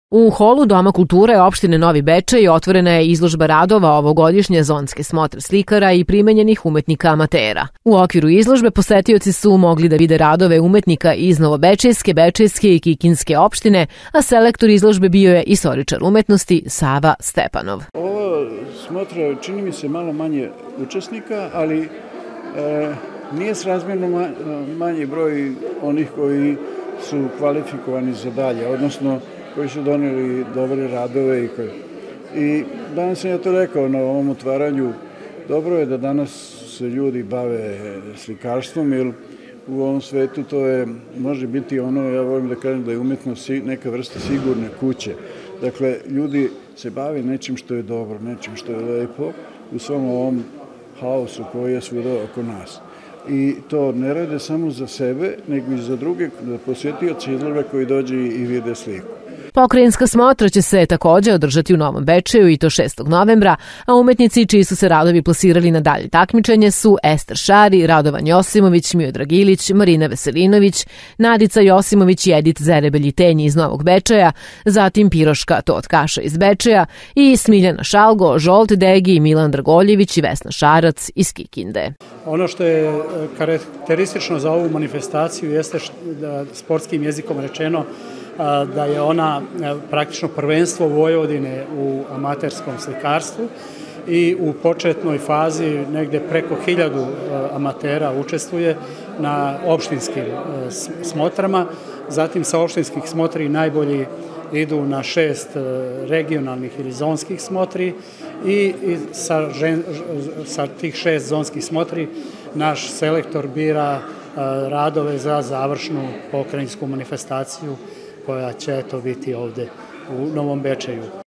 U holu Doma kulture opštine Novi Bečej otvorena je izložba radova ovogodišnje zonske smotre slikara i primenjenih umetnika amatera. U okviru izložbe posetioci su mogli da vide radove umetnika iz Novobečejske, Bečejske i Kikinske opštine, a selektor izložbe bio je istoričar umetnosti Sava Stepanov. Ova smotra čini mi se malo manje učesnika, ali nije srazmjerno manji broj onih koji su kvalifikovani za dalje, odnosno koji su doneli dobre radove. I danas sam ja to rekao na ovom otvaranju, dobro je da danas se ljudi bave slikarstvom, jer u ovom svetu to je, može biti ono, ja volim da kažem da je umetnost neka vrsta sigurne kuće. Dakle, ljudi se bave nečim što je dobro, nečim što je lepo u svom ovom haosu koji je svuda oko nas. I to ne rade samo za sebe, nego i za druge posjetioce izložbe koji dođe i vide sliku. Pokrajinska smotra će se takođe održati u Novom Bečeju i to 6. novembra, a umetnici čiji su se radovi plasirali na dalje takmičenje su Ester Šari, Radovan Josimović, Miodrag Ilić, Marina Veselinović, Nadica Josimović i Edit Zerebelji-Tenji iz Novog Bečeja, zatim Piroška Totkaša iz Bečeja i Smiljana Šalgo, Žolt Degi, Milan Dragoljević i Vesna Šarac iz Kikinde. Ono što je karakteristično za ovu manifestaciju jeste sportskim jezikom rečeno da je ona praktično prvenstvo Vojvodine u amaterskom slikarstvu i u početnoj fazi negde preko 1000 amatera učestvuje na opštinskim smotrama. Zatim sa opštinskih smotri najbolji idu na 6 regionalnih ili zonskih smotri i sa tih 6 zonskih smotri naš selektor bira radove za završnu pokrajinsku manifestaciju koja će to biti ovde u Novom Bečeju.